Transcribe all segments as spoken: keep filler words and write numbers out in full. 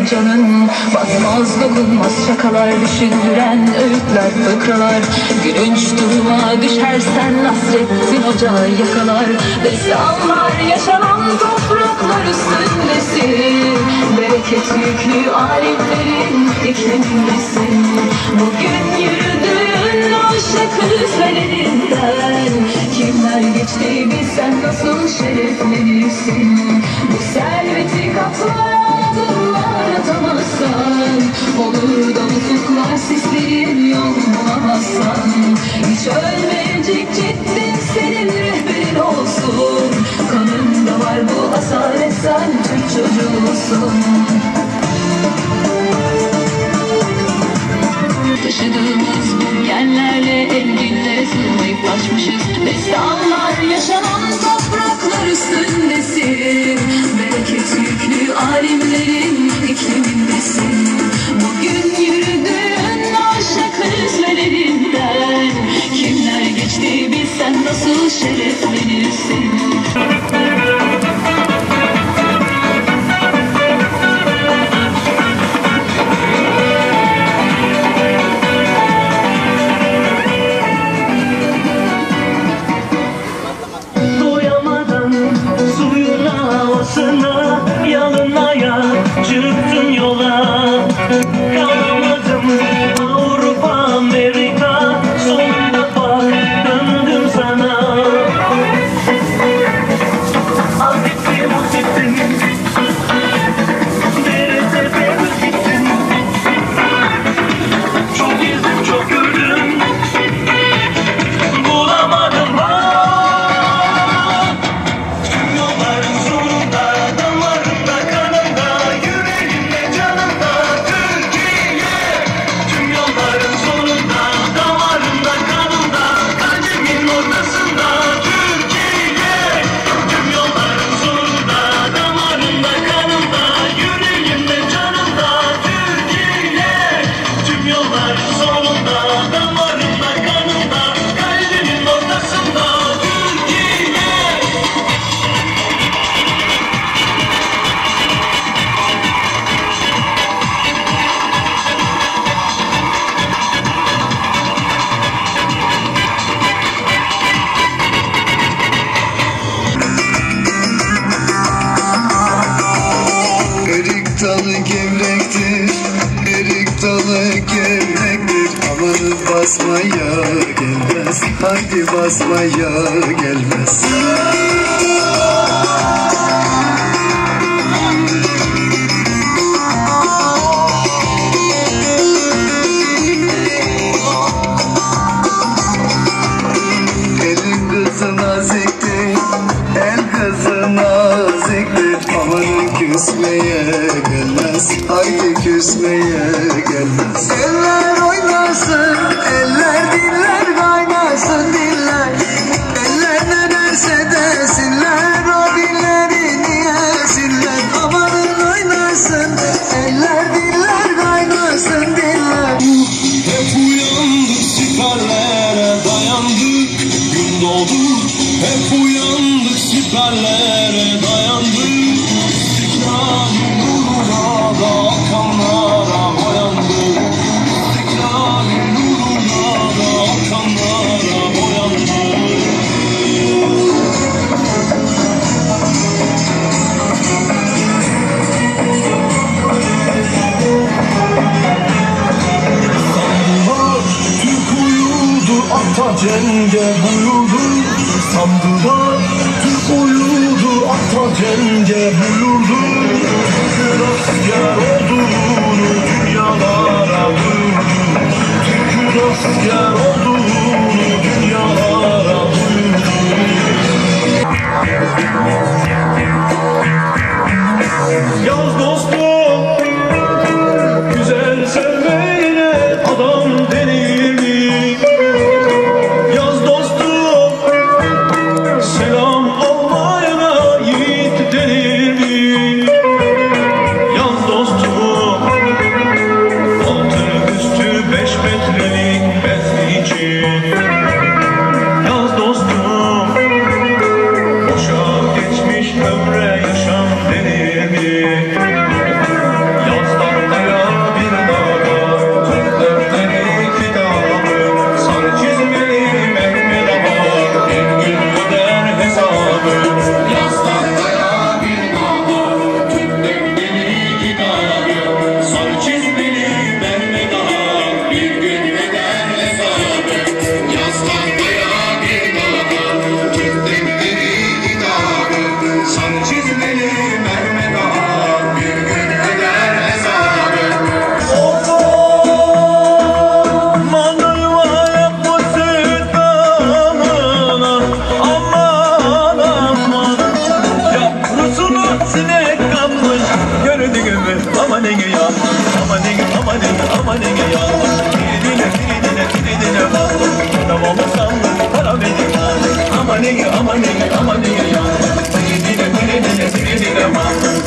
canın. Batmaz dokunmaz şakalar, düşündüren öğütler fıkralar. Gülünç duruma düşersen Nasrettin Hoca yakalar. Destanlar yaşanan topraklar üstündesin. Bereket yüklü alimlerin iklimindesin. Bugün yürüdüğün aşık hüzmelerinden kimler geçti bilsen nasıl şereflenirsin. Bu serveti katlara adımlar atamazsan, olur da ufuklar sislerin yol bulamazsan. Hiç ölmeyecek ciddin senin rehberin olsun. Kanında var bu asalet, sen Türk çocuğusun. Taşıdığımız bu genlerle enginlere sığmayıp taşmışız. Destanlar yaşanan topraklar üstündesin. Bereket yüklü alimlerin iklimindesin. Bugün yürüdüğün aşık hüzmelerinden kimler geçti bilsen nasıl şereflenirsin. Yalınaya çıktın yola, kalamadım Avrupa, Amerika, sonunda bak döndüm sana. Azittim, azittim, nerede ben gittim. Çok gezdim, çok gördüm, bulamadım bak. Tüm yolların sonunda dalı gevrektir, erik dalı gevrektir. Amanı basmaya gelmez, haydi basmaya gelmez. Elin kızı naziktir, el kızı naziktir. Amanın küsmeye gelmez, haydi küsmeye gelmez. Eller oynasın, eller diller kaynasın diller. Eller ne derse desinler, o dilleri niyesinler. Amanın oynasın, eller diller kaynasın diller. Hep uyandık, siperlere dayandık, gün doğdu. Hep uyandık, siperlere dayandık. İstiklalin nuruna da akanlara boyandık. İstiklalin nuruna da akanlara boyandık. Sandılar Türk uyudu, ata cenge buyurdu. Sandılar Türk uyudu, ata cenge buyurdu. Türk'ün asker olduğunu dünyalara duyurdu. Türk'ün asker olduğunu dünyalara duyurdu. Yaz dostum, güzel sevmeyene adam denir mi? Yaz dostum, selam almayana yiğit denir mi? Yaz dostum, altı üstü beş metrelik bez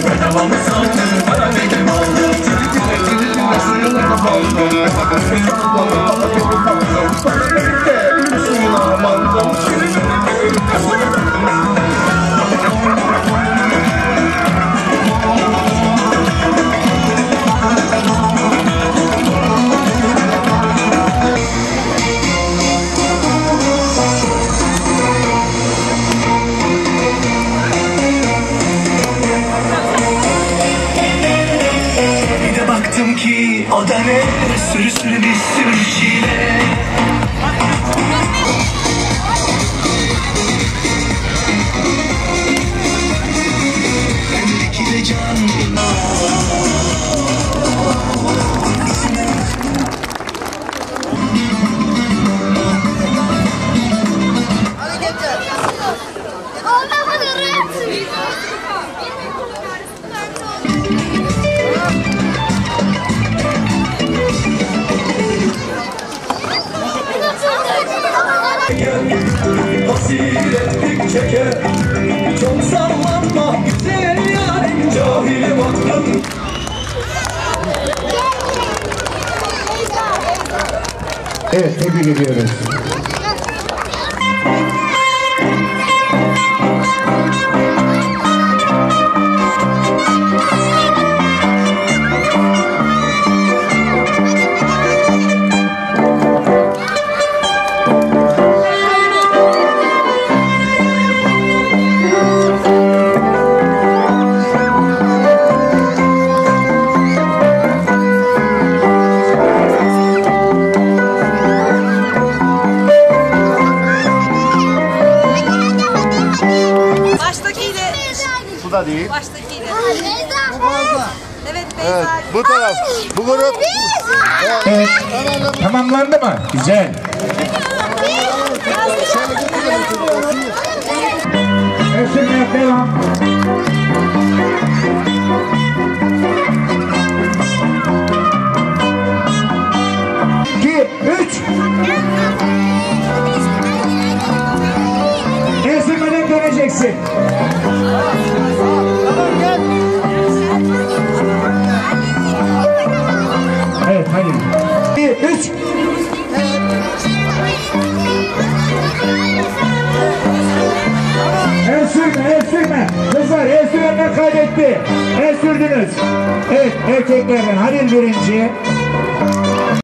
Bedava mı sandın, para benim aldım. Türküne suyuna bandım. Para birlikte suyuna bandım. Baktım ki o da ne, sürü sürü bir sürü çile. Belki de can. Basiretlik çeker, çok sallanma güzel yarim, cahili baktım. Evet, tebrik ediyoruz. Bu da değil. Baştakiyle. Bu fazla. Evet Beyza. Evet, bu taraf. Bu grup. Evet, tamamlandı mı? Güzel. Esirme devam. İki, üç. Esirmeden döneceksin. Evet, hadi. Bir, üç. El sürme, el sürme. Kızlar, el sürenler kaybetti. El sürdünüz. Evet, erkeklerden Halil birinci.